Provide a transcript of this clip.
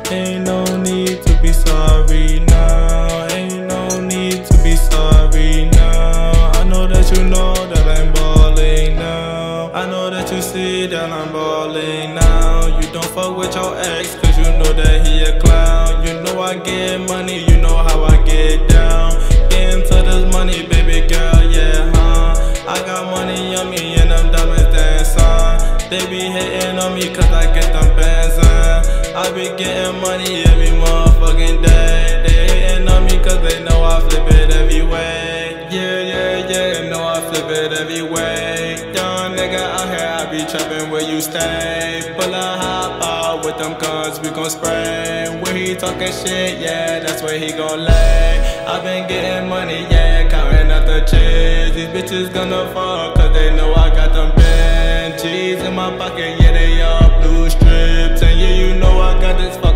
Ain't no need to be sorry now. Ain't no need to be sorry now. I know that you know that I'm balling now. I know that you see that I'm balling now. You don't fuck with your ex cause you know that he a clown. You know I get money, you know how I get down. Get into this money, baby girl, yeah, I got money on me and them diamonds dancing. They be hating on me cause I get them bands on. I be getting money every motherfucking day. They hating on me cause they know I flip it every way. Yeah, know I flip it every way. Young nigga out here, I be trapping where you stay. Pull a hop out with them guns, we gon' spray. Where he talking shit, yeah, that's where he gon' lay. I been getting money, yeah, counting out the cheese. These bitches gonna fall cause they know I got them Benjis in my pocket, yeah, they all blue strips. And yeah, you know I got this fuck